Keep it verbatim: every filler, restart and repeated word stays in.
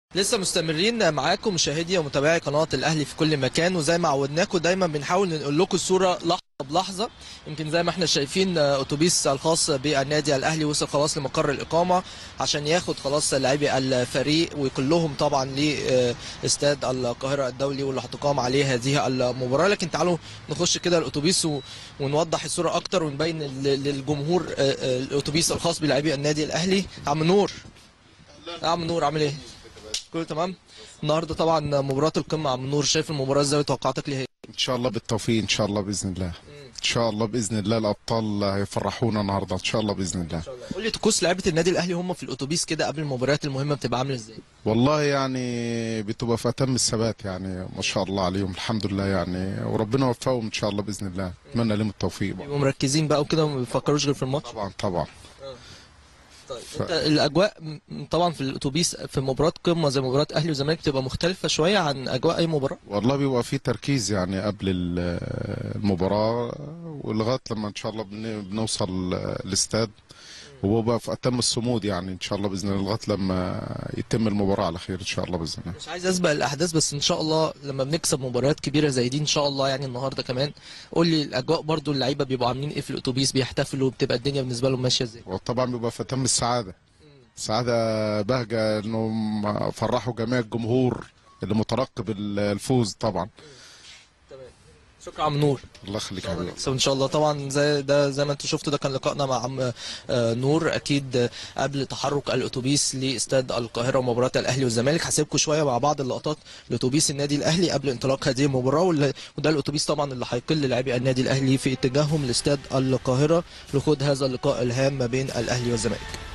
لسه مستمرين معاكم مشاهدي ومتابعي قناه الاهلي في كل مكان، وزي ما عودناكم دايما بنحاول ننقل لكم الصوره لحظه بلحظه. يمكن زي ما احنا شايفين اتوبيس الخاص بالنادي الاهلي وصل خلاص لمقر الاقامه عشان ياخد خلاص لاعبي الفريق وكلهم طبعا لاستاد القاهره الدولي واللي هتقام عليه هذه المباراه. لكن تعالوا نخش كده الاتوبيس ونوضح الصوره اكتر ونبين للجمهور الاتوبيس الخاص بلاعبي النادي الاهلي. عم نور، عم نور عامل ايه؟ كله تمام. النهارده طبعا مباراه القمه. عم نور، شايف المباراه ازاي وتوقعاتك ليها؟ ان شاء الله بالتوفيق، ان شاء الله باذن الله. ان شاء الله باذن الله الابطال هيفرحونا النهارده ان شاء الله باذن الله. قول لي طقوس لعيبه النادي الاهلي هم في الاتوبيس كده قبل المباريات المهمه بتبقى عامله ازاي؟ والله يعني بتبقى في اتم الثبات، يعني ما شاء الله عليهم الحمد لله يعني، وربنا يوفقهم ان شاء الله باذن الله. اتمنى لهم التوفيق بقى. بيبقوا مركزين بقى وكده وما بيفكروش غير في الماتش؟ طبعا طبعا. طيب ف... انت الاجواء طبعا في الاتوبيس في مباراه قمه زي مباراه اهلي وزمالك بتبقى مختلفه شويه عن اجواء اي مباراه؟ والله بيبقى في تركيز يعني قبل المباراه ولغايه لما ان شاء الله بنوصل الاستاد، وبقى في اتم الصمود يعني ان شاء الله باذن الله لغايه لما يتم المباراه على خير ان شاء الله باذن الله. مش عايز اسبق الاحداث بس ان شاء الله لما بنكسب مباريات كبيره زي دي ان شاء الله يعني النهارده كمان، قول لي الاجواء برضو اللعيبه بيبقوا عاملين ايه في الاتوبيس؟ بيحتفلوا؟ بتبقى الدنيا بالنسبه لهم ماشيه ازاي؟ وطبعا بيبقى في اتم السعاده، سعاده بهجه انهم فرحوا جميع الجمهور اللي مترقب الفوز طبعا. شكرا عم نور. الله يخليك يا حبيبي. ان شاء الله طبعا زي ده زي ما انتم شفتوا ده كان لقائنا مع عم نور اكيد قبل تحرك الاتوبيس لاستاد القاهره ومباراه الاهلي والزمالك. هسيبكم شويه مع بعض اللقطات لاتوبيس النادي الاهلي قبل انطلاق هذه المباراه، وده الاتوبيس طبعا اللي هيقل لاعبي النادي الاهلي في اتجاههم لاستاد القاهره لخوض هذا اللقاء الهام ما بين الاهلي والزمالك.